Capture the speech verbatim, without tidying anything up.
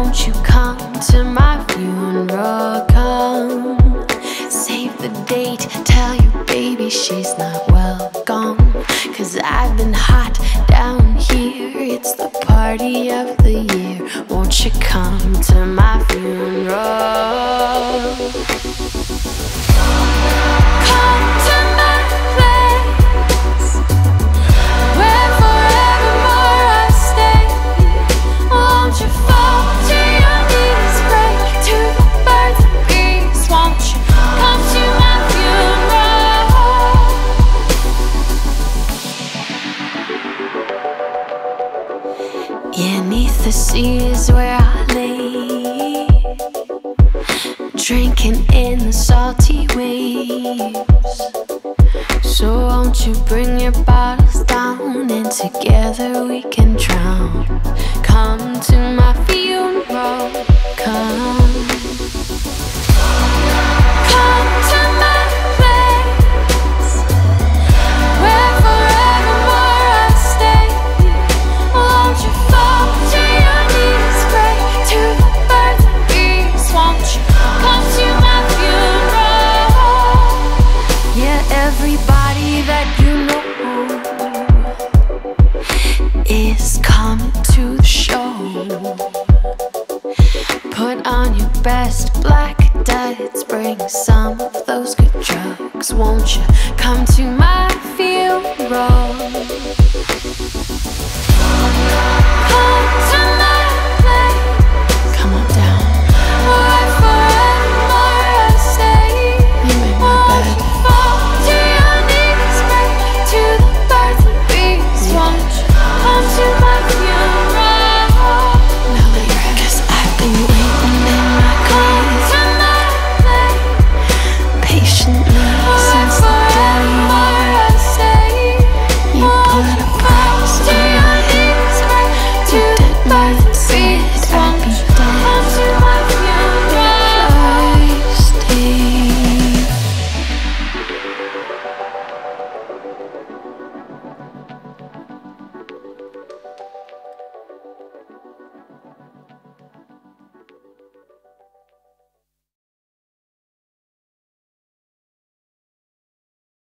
won't you come to my funeral? Come, save the date, tell your baby she's not welcome. Cause I've been hot down here, it's the party of the year. Won't you come to my funeral? Come to my place, where forevermore I stay. Won't you fall to your knees, break to the birds and bees? Won't you come to my funeral? Yeah, 'neath the sea is where I lay, drinking in the salty waves. So won't you bring your bottles down, and together we can drown. Come to my funeral, come. Come to my place, where forevermore I stay. Won't you fall to your knees, break to the birds and bees? Won't you come to my funeral? Yeah, everybody that you know is coming to the show. Put on your best black duds, bring some of those good drugs. Won't you come to my funeral?